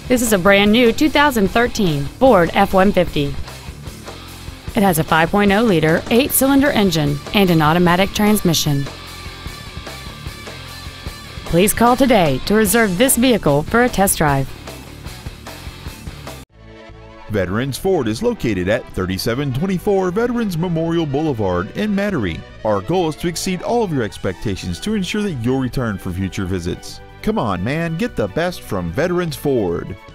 This is a brand new 2013 Ford F-150. It has a 5.0-liter 8-cylinder engine and an automatic transmission. Please call today to reserve this vehicle for a test drive. Veterans Ford is located at 3724 Veterans Memorial Boulevard in Metairie. Our goal is to exceed all of your expectations to ensure that you'll return for future visits. Come on, man, get the best from Veterans Ford.